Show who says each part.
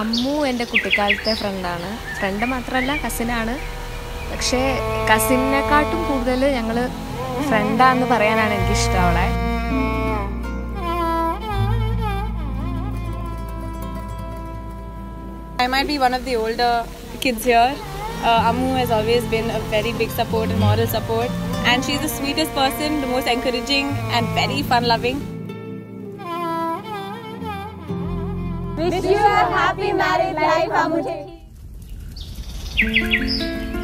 Speaker 1: അമ്മു എൻ്റെ കുട്ടിക്കാലത്തെ ഫ്രണ്ട് മാത്രമല്ല കസിനാണ്. പക്ഷേ കസിനെക്കാട്ടും കൂടുതൽ ഞങ്ങൾ ഫ്രണ്ടാന്ന് പറയാനാണ് എനിക്കിഷ്ടം അവളെ.
Speaker 2: I might be one of the older kids here. Ammu has always been a very big support and moral support, and she's the sweetest person, the most encouraging and very fun-loving.
Speaker 3: Wish you a happy married life, Ammu.